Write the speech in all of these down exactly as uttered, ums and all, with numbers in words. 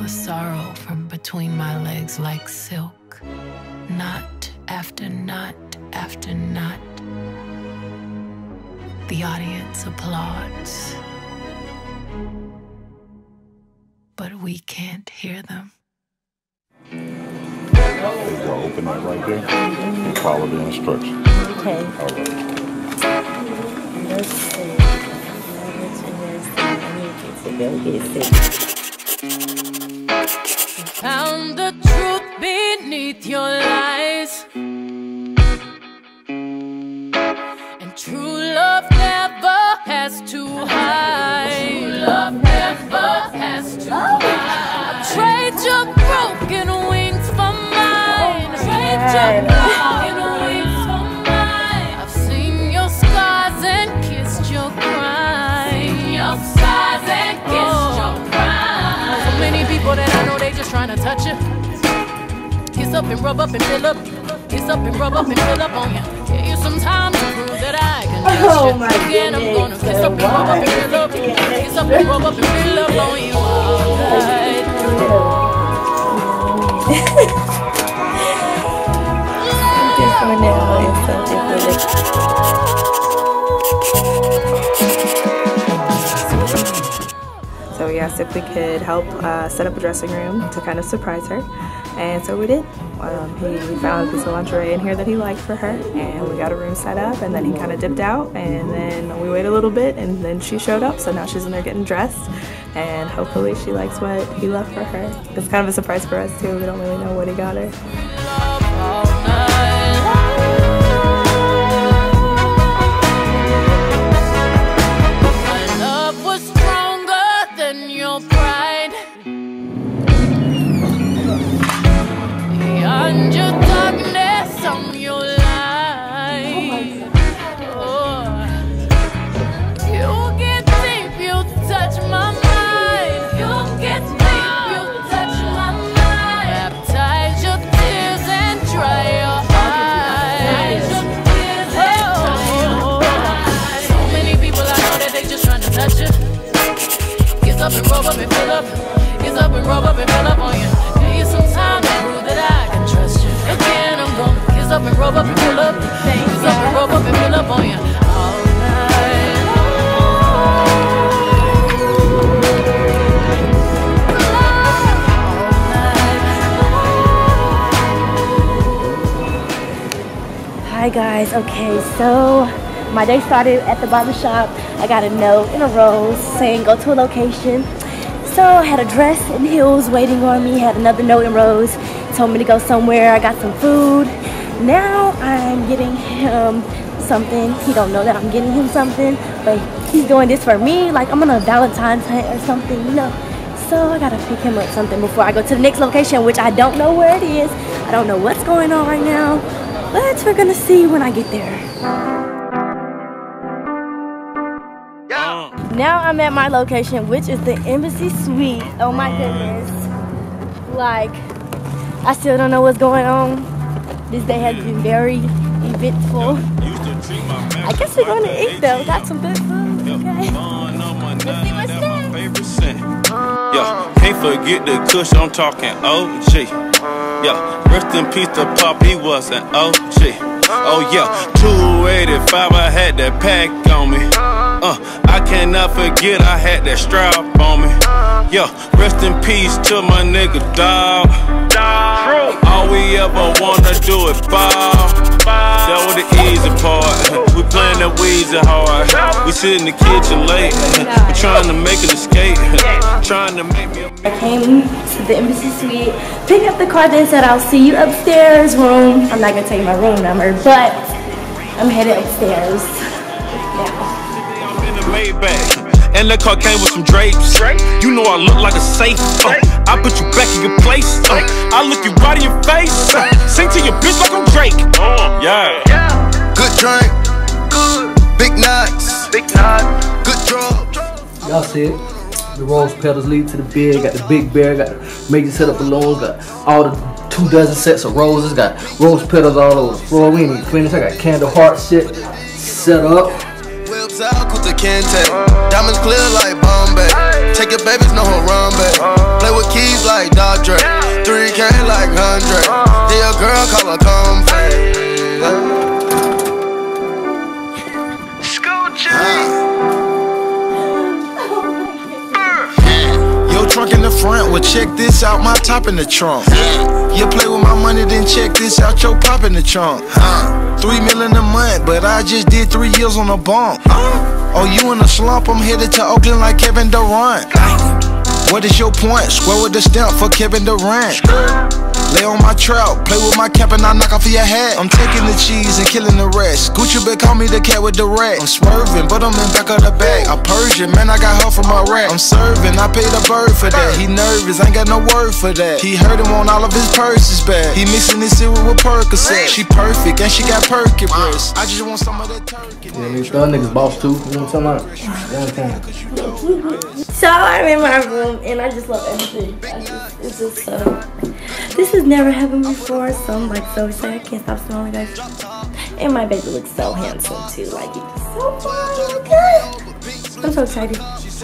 the sorrow from between my legs like silk. Knot after knot after knot. The audience applauds, but we can't hear them. You'll open that right there and follow the instructions. Okay. All right. Let's see. Found the truth beneath your lies, and true love never has to hide. True love never has to hide. Trade your broken wings for mine. Trade your broken wings for mine. I've seen your scars and kissed your crime. Seen your scars and kissed your crime. So many people that I know, they just trying to touch you. Kiss up and rub up and fill up. Kiss up and rub up and fill up on you. Give you some time to prove that I can touch Oh you. my Again, I'm gonna kiss up and rub up and fill up. Kiss up and rub up and fill up on you all night. Different now, it's so different. So we asked if we could help uh, set up a dressing room to kind of surprise her, and so we did. Um, he found a piece of lingerie in here that he liked for her, and we got a room set up, and then he kind of dipped out, and then we waited a little bit, and then she showed up, so now she's in there getting dressed, and hopefully she likes what he left for her. It's kind of a surprise for us too. We don't really know what he got her. Up and rub up and fill up. Get up and rub up and fill up on you. Give you some time to prove that I can trust you. Again, I'm gonna kiss up and rub up and fill up. Kiss up and rub up and fill up on you all night long. Hi guys, okay, so my day started at the barbershop. I got a note in a rose saying go to a location. So I had a dress and heels waiting on me, had another note in rose, told me to go somewhere. I got some food. Now I'm getting him something. He don't know that I'm getting him something, but he's doing this for me, like I'm on a Valentine's hunt or something, you know. So I gotta pick him up something before I go to the next location, which I don't know where it is. I don't know what's going on right now, but we're gonna see when I get there. Now I'm at my location, which is the Embassy Suite. Oh my goodness. Like, I still don't know what's going on. This day has been very eventful. I guess we're going to eat though. Got some good food, okay? Let's see what's next. Yeah, can't forget the kush, I'm talking O G. Yeah, rest in peace to Pop, he was an O G. Oh yeah, two eighty-five, I had that pack on me. Uh, I cannot forget I had that strap on me. Yeah, rest in peace to my nigga dog. All we ever wanna do is ball. That was the easy part. We playing that Weezy hard. We sit in the kitchen late. We trying to make an escape. Trying to make me a I came to the Embassy Suite, picked up the card that said I'll see you upstairs room. I'm not gonna tell you my room number, but I'm headed upstairs now. And the car came with some drapes. You know I look like a safe. Uh, I put you back in your place. Uh, I look you right in your face. Uh, sing to your bitch like I'm Drake. Yeah. Good drink. Good. Big nuts. Big nuts. Good drugs. Y'all see it. The rose petals lead to the bed. Got the big bear. Got the major set of balloons. Got all the two dozen sets of roses. Got rose petals all over the floor. We ain't even finished. I got candle heart shit set up. Diamonds clear like Bombay. Take your babies, know her run back. Play with keys like like Dodre. three K like hundred. Yeah, your girl call her comfort. Yo, trunk in the front, well check this out, my top in the trunk. You play with my money, then check this out, your pop in the trunk. Three million a month, but I just did three years on a bump. Oh, you in a slump, I'm headed to Oakland like Kevin Durant. What is your point? Square with the stamp for Kevin Durant. Lay on my trout, play with my cap and I knock off your hat. I'm taking the cheese and killing the rest. Gucci bitch call me the cat with the rat. I'm swerving, but I'm in back of the bag. I Persian, man, I got her from Iraq. I'm serving, I paid a bird for that. He nervous, ain't got no word for that. He heard him on all of his purses back. He mixing his cereal with Percocet. She perfect and she got perky breasts. I just want some of that turkey. Yeah, these thug niggas boss too. You know what I'm talking about? So I'm in my room and I just love everything. I just, it's just so. This has never happened before, so I'm like so excited. I can't stop smiling, guys. And my baby looks so handsome too. Like he's so fun. Good. I'm so excited.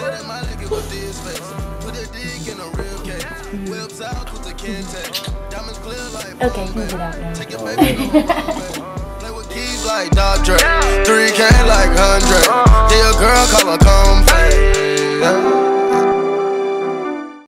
Okay, you can get out now. Like Dodre, three K like hundred. Yeah, your girl call her comfort.